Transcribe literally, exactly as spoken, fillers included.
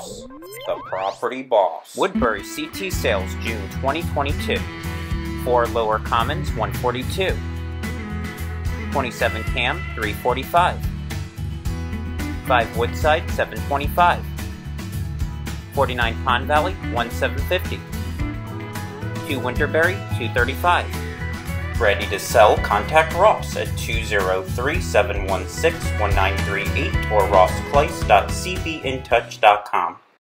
Ross, the property boss. Woodbury C T sales June twenty twenty-two. four Lower Commons one forty-two. twenty-seven Cam three forty-five. five Woodside seven twenty-five. forty-nine Pond Valley one seven fifty. two Winterberry two thirty-five. Ready to sell? Contact Ross at two zero three, seven one six, one nine three eight or ross place dot c b in touch dot com.